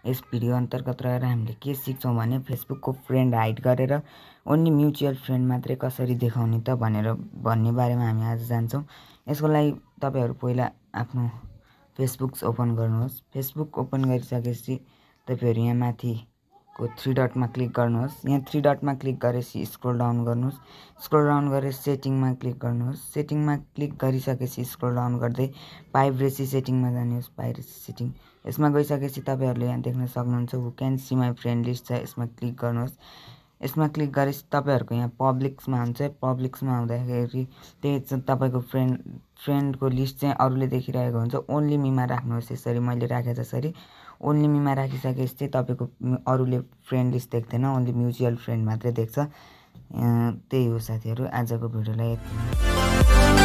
यस video अन्तर्गत रहेर हामीले के सिक्छौँ भने फेसबुकको फ्रेन्ड हाइड गरेर ओन्ली म्युचुअल फ्रेन्ड मात्रै कसरी देखाउने त भन्ने बारेमा हामी आज जान्छौँ। यसको लागि तपाईहरु पहिला आफ्नो फेसबुक ओपन गर्नुहोस्। फेसबुक ओपन गरिसकेपछि तपाईहरु यहाँ माथिको 3 डटमा क्लिक गर्नुहोस्। यहाँ 3 डटमा क्लिक गरेपछि स्क्रोल डाउन गर्नुहोस्। स्क्रोल डाउन गरेर सेटिङमा क्लिक गर्नुहोस्। सेटिङमा क्लिक गरिसकेपछि स्क्रोल डाउन गर्दै प्राइभेसी सेटिङमा जानुहोस्। प्राइभेसी सेटिङ यसमा गइसकेपछि तपाईहरुले यहाँ देख्न सक्नुहुन्छ who can see my friend list छ, यसमा क्लिक गर्नुहोस्। यसमा क्लिक गरेपछि तपाईहरुको यहाँ पब्लिक्समा हुन्छ। पब्लिक्समा आउँदाखेरि त्यही तपाईको फ्रेन्डको लिस्ट चाहिँ अरूले देखिरहेको हुन्छ। ओन्ली मीमा राख्नुहोस्। यसरी मैले राखे जसरी ओन्ली मीमा राखिसकेपछि चाहिँ तपाईको अरूले फ्रेन्ड लिस्ट देख्दैन, ओन्ली म्युचुअल फ्रेन्ड मात्रै देख्छ। त्यही हो साथीहरु, आजको भिडियोलाई यति।